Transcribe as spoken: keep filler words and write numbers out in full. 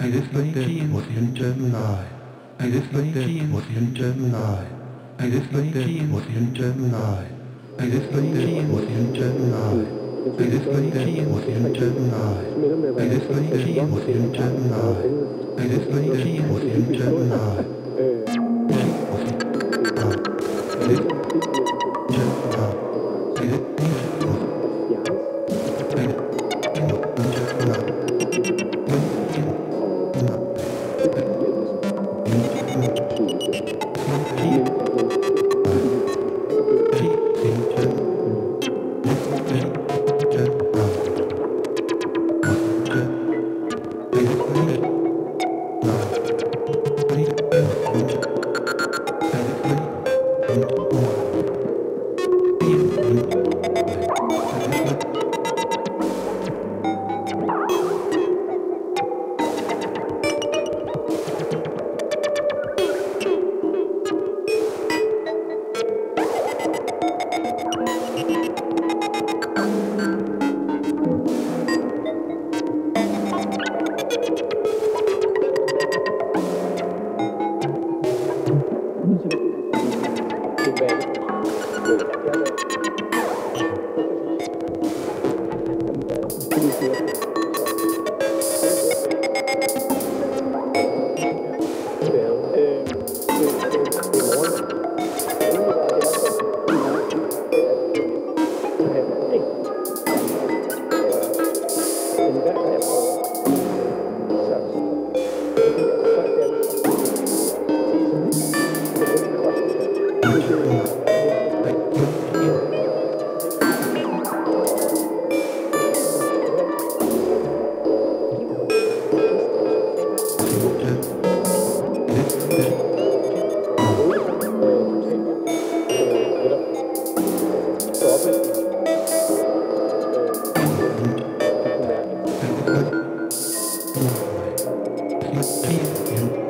I just looked at what's in Gemini. I just looked at what's in Gemini. I just looked at what's in Gemini. I just looked at what's in Gemini. I just looked at what's in Gemini. I just looked at what's in Gemini. I just looked at what's in Gemini. Thank you.